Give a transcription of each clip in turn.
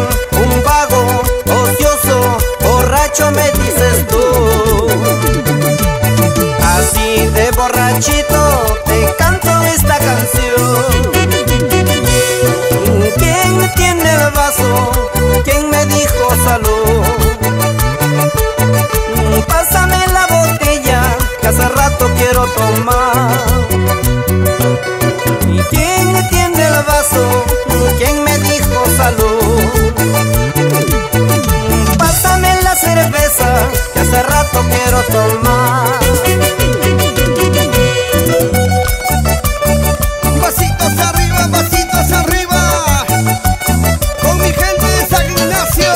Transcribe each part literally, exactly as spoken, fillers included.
un vago, ocioso, borracho me dices tú. Así de borrachito te canto esta canción. ¿Quién tiene el vaso? ¿Quién me dijo salud? Pásame la botella, que hace rato quiero tomar. ¿Y quién tiene el vaso? ¿Quién me dijo salud? Pásame la cerveza, que hace rato quiero tomar. Vasitos arriba, vasitos arriba, con mi gente de San Ignacio,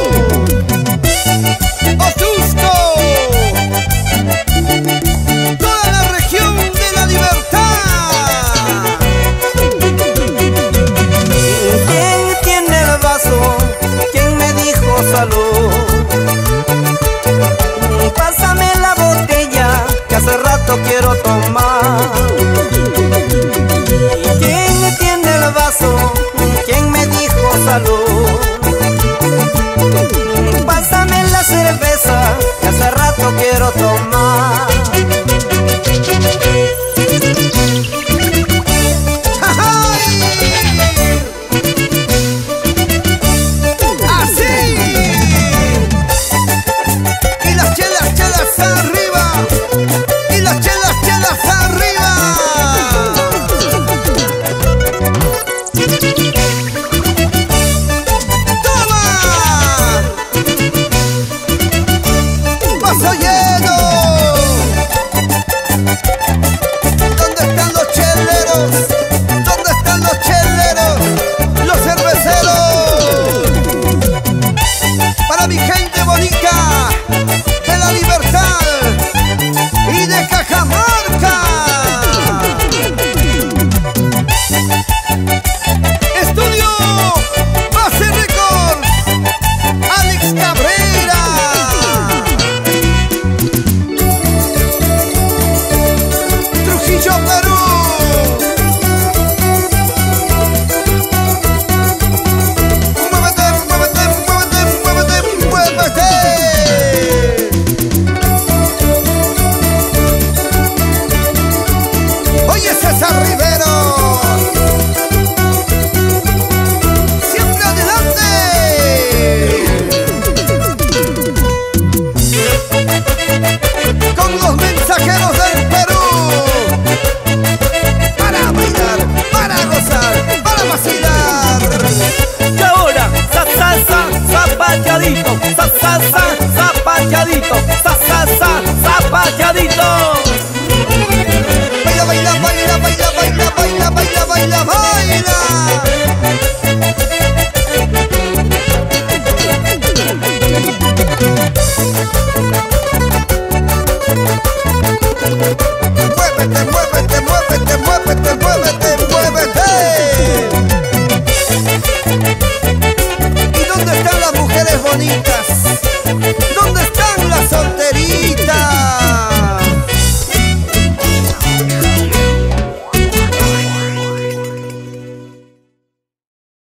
Otusco, toda la región de la Libertad. ¿Quién tiene el vaso? ¿Quién me dijo salud? Pásame la botella, que hace rato quiero tomar. ¿Y quién tiene el vaso? ¿Quién me dijo salud? Pásame la cerveza, que hace rato quiero tomar. Mi gente bonita de la Libertad y de Cajamarca. Estudio Base Records, Alex Cabrera. Trujillo, Perú. Con los mensajeros del Perú, para bailar, para gozar, para vacilar. Y ahora, sa sa sa, zapateadito, sa sa sa, zapateadito, sa sa sa, zapateadito. Baila, baila, baila, baila, baila, baila, baila, baila, baila. Muévete, muévete, muévete, muévete, muévete.